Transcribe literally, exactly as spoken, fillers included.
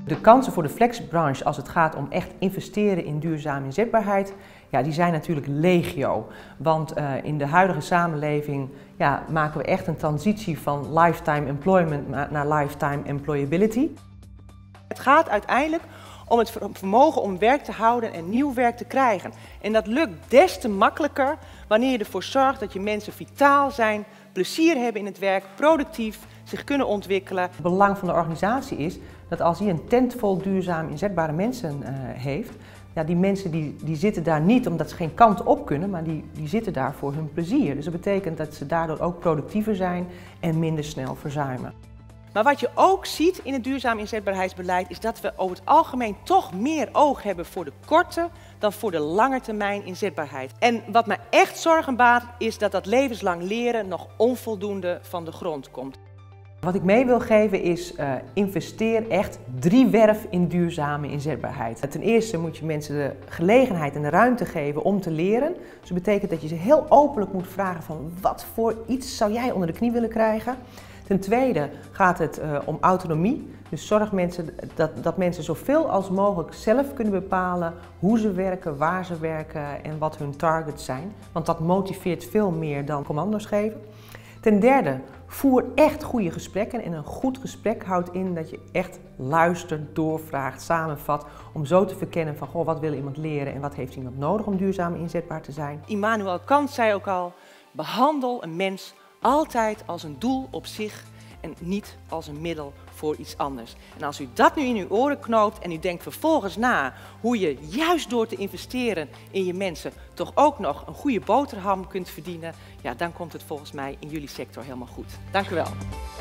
De kansen voor de flexbranche als het gaat om echt investeren in duurzame inzetbaarheid, ja, die zijn natuurlijk legio. Want uh, in de huidige samenleving ja, maken we echt een transitie van lifetime employment naar lifetime employability. Het gaat uiteindelijk om het vermogen om werk te houden en nieuw werk te krijgen. En dat lukt des te makkelijker wanneer je ervoor zorgt dat je mensen vitaal zijn, plezier hebben in het werk, productief, zich kunnen ontwikkelen. Het belang van de organisatie is dat als hij een tent vol duurzaam inzetbare mensen uh, heeft, ja, die mensen die, die zitten daar niet omdat ze geen kant op kunnen, maar die, die zitten daar voor hun plezier. Dus dat betekent dat ze daardoor ook productiever zijn en minder snel verzuimen. Maar wat je ook ziet in het duurzaam inzetbaarheidsbeleid is dat we over het algemeen toch meer oog hebben voor de korte dan voor de lange termijn inzetbaarheid. En wat me echt zorgen baart is dat dat levenslang leren nog onvoldoende van de grond komt. Wat ik mee wil geven is, uh, investeer echt driewerf in duurzame inzetbaarheid. Ten eerste moet je mensen de gelegenheid en de ruimte geven om te leren. Dus dat betekent dat je ze heel openlijk moet vragen van wat voor iets zou jij onder de knie willen krijgen. Ten tweede gaat het uh, om autonomie. Dus zorg mensen dat, dat mensen zoveel als mogelijk zelf kunnen bepalen hoe ze werken, waar ze werken en wat hun targets zijn. Want dat motiveert veel meer dan commando's geven. Ten derde, voer echt goede gesprekken en een goed gesprek houdt in dat je echt luistert, doorvraagt, samenvat om zo te verkennen van goh, wat wil iemand leren en wat heeft iemand nodig om duurzaam inzetbaar te zijn. Immanuel Kant zei ook al, behandel een mens altijd als een doel op zich en niet als een middel voor iets anders. En als u dat nu in uw oren knoopt en u denkt vervolgens na hoe je juist door te investeren in je mensen toch ook nog een goede boterham kunt verdienen, ja, dan komt het volgens mij in jullie sector helemaal goed. Dank u wel.